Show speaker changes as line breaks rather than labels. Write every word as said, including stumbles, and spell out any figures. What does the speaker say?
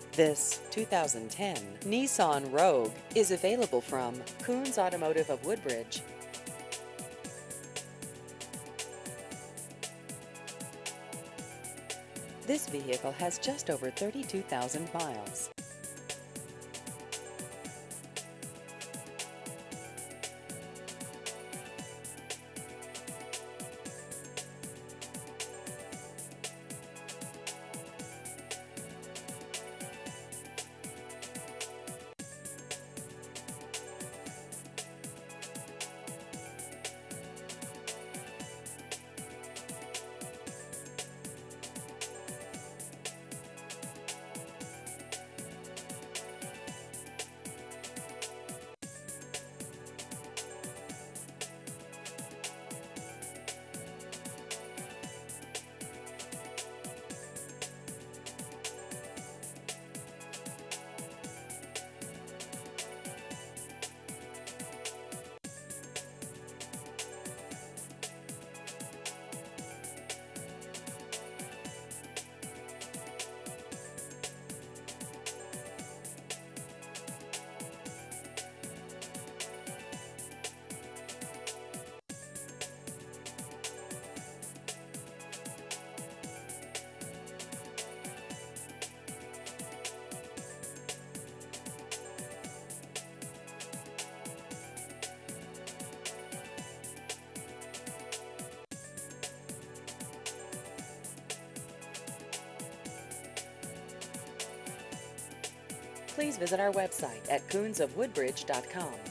This two thousand ten Nissan Rogue is available from Koons Automotive of Woodbridge. This vehicle has just over thirty-two thousand miles. Please visit our website at koons of woodbridge dot com.